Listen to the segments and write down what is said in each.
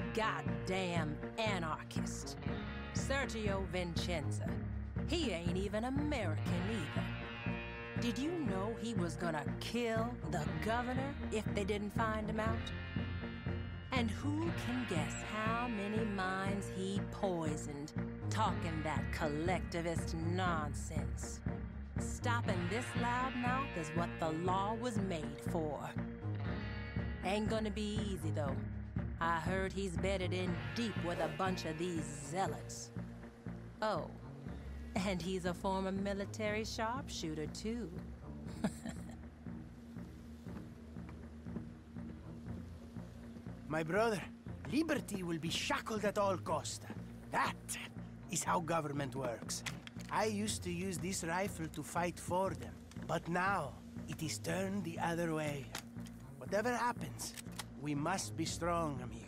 goddamn anarchist. Sergio Vincenza. He ain't even American either. Did you know he was gonna kill the governor if they didn't find him out? And who can guess how many minds he poisoned, talking that collectivist nonsense? Stopping this loudmouth is what the law was made for. Ain't gonna be easy, though. I heard he's bedded in deep with a bunch of these zealots. Oh, and he's a former military sharpshooter, too. My brother, liberty will be shackled at all cost. That is how government works. I used to use this rifle to fight for them, but now it is turned the other way. Whatever happens, we must be strong, amigo.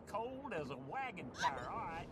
cold as a wagon tire, all right.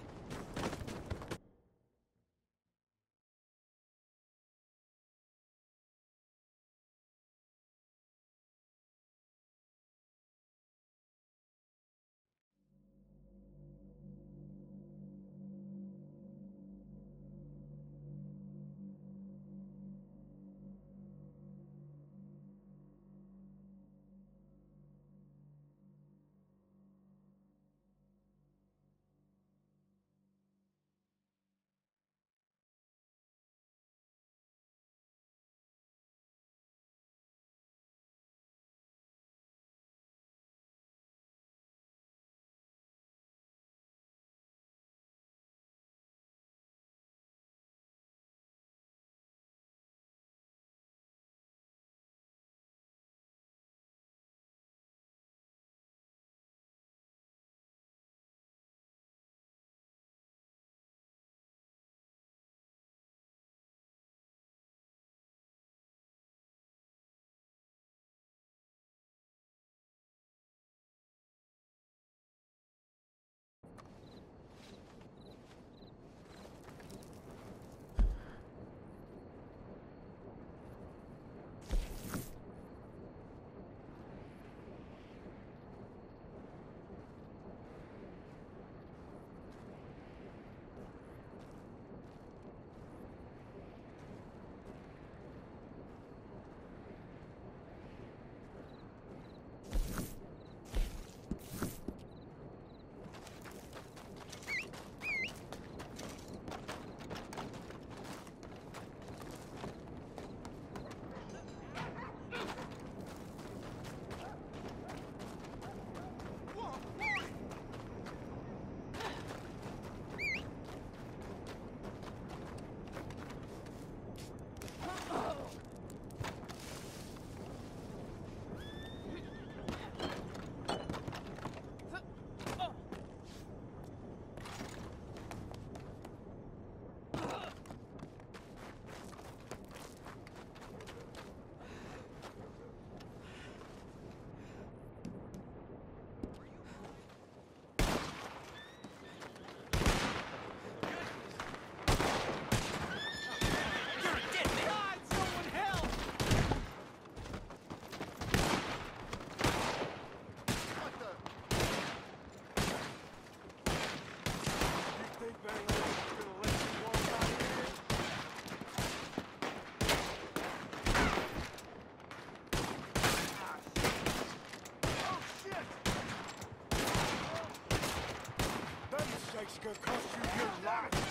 It's gonna cost you your life.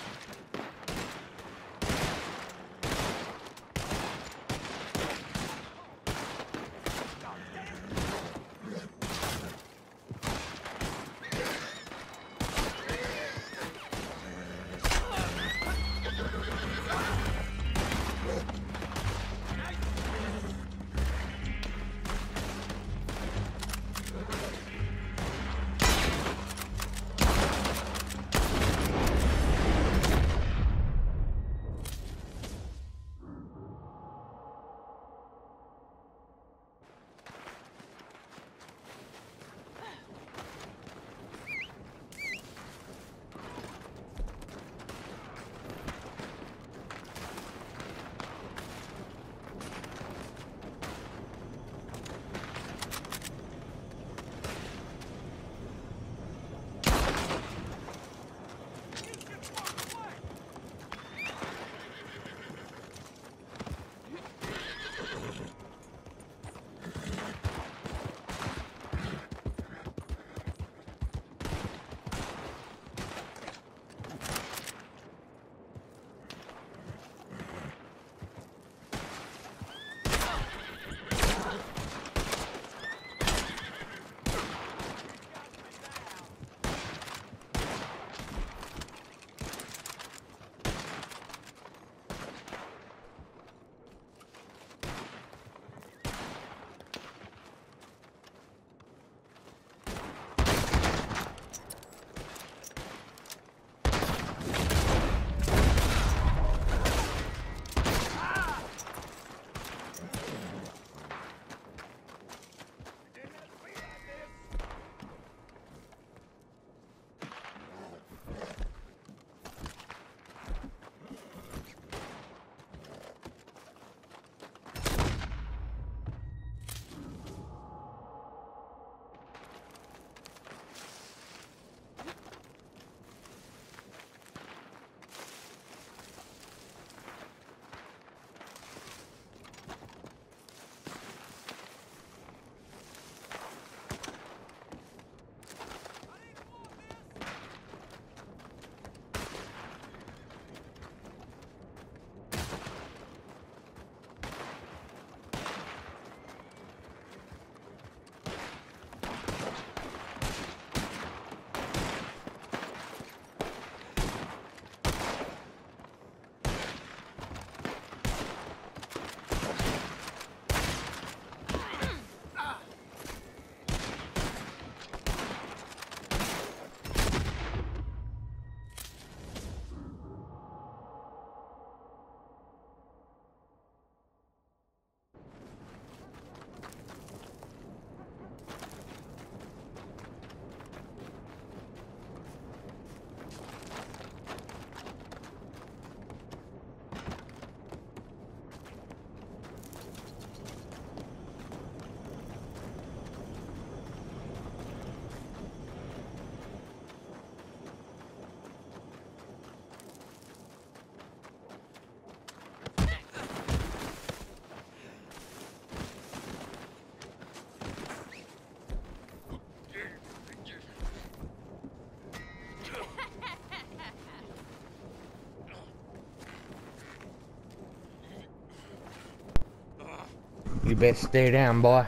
You better stay down, boy.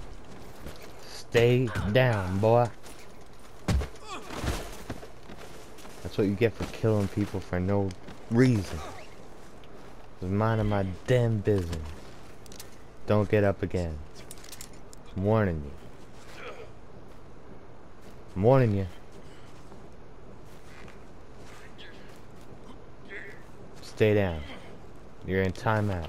Stay down, boy. That's what you get for killing people for no reason. Just minding my damn business. Don't get up again. I'm warning you. I'm warning you. Stay down. You're in timeout.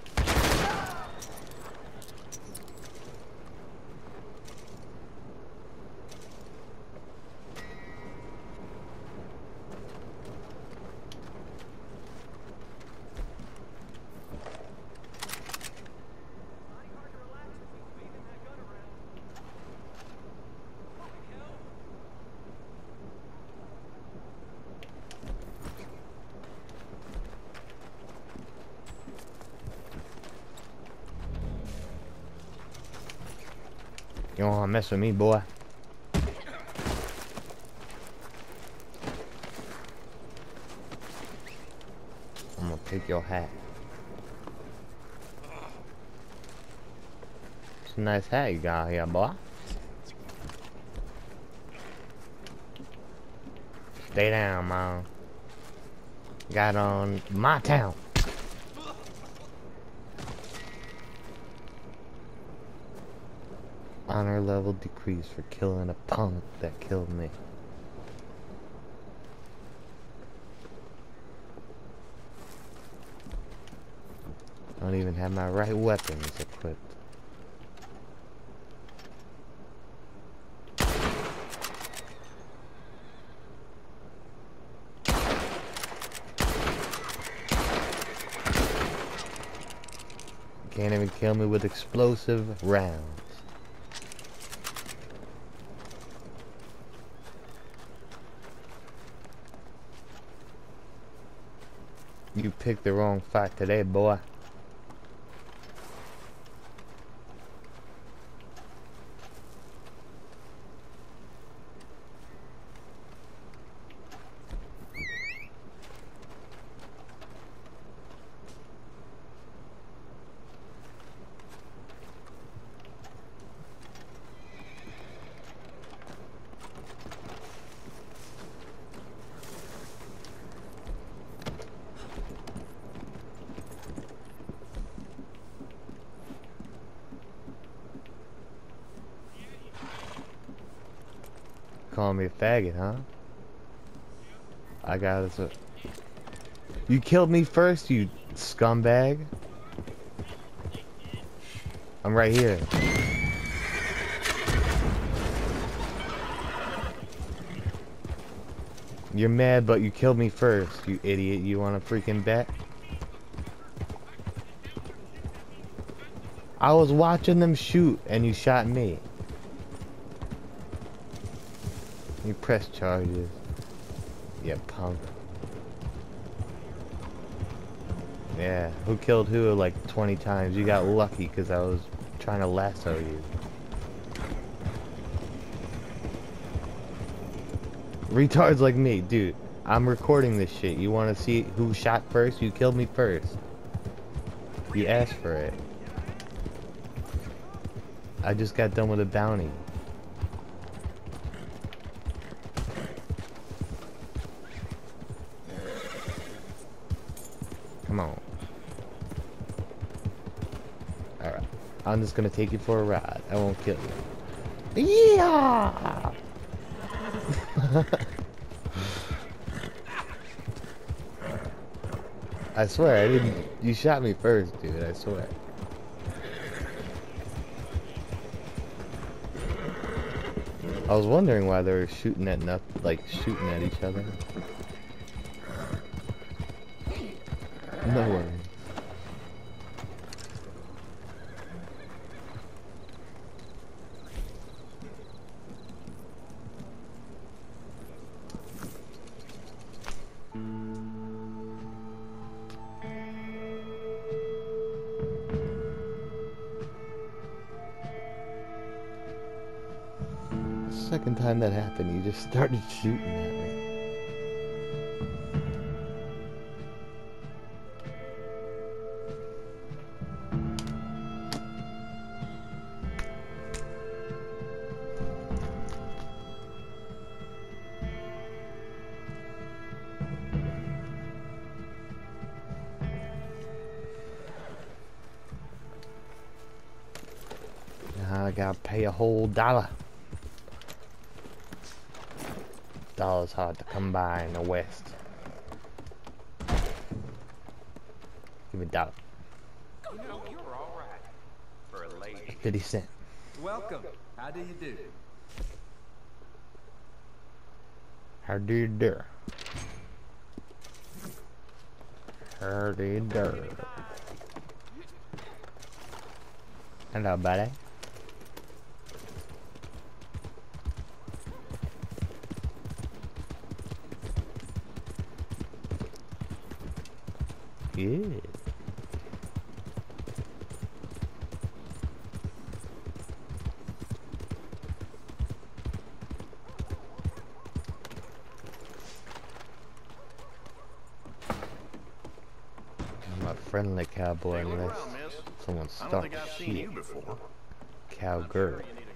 You don't wanna mess with me, boy. I'm gonna take your hat. It's a nice hat you got here, boy. Stay down, man. Got on my town. Honor level decreased for killing a punk that killed me. I don't even have my right weapons equipped. Can't even kill me with explosive rounds. You picked the wrong fight today, boy. Calling me a faggot, huh? I got it. You killed me first, you scumbag. I'm right here. You're mad, but you killed me first, you idiot. You want to freaking bet? I was watching them shoot, and you shot me. You press charges. Yeah, punk. Yeah, who killed who like 20 times? You got lucky because I was trying to lasso you. Retards like me, dude. I'm recording this shit. You want to see who shot first? You killed me first. You asked for it. I just got done with a bounty. Come on. Alright. I'm just gonna take you for a ride. I won't kill you. Yeah! I swear, I didn't. You shot me first, dude. I swear. I was wondering why they were shooting at shooting at each other. No worries. The second time that happened, you just started shooting at me. gotta pay a whole $1. $1's hard to come by in the West. Give me $1. You know, you're all right for a lady. 50 cents. Welcome. How do you do? How do you do? How do you do? Hello, buddy. Good. I'm a friendly cowboy unless someone starts shit. Cowgirl.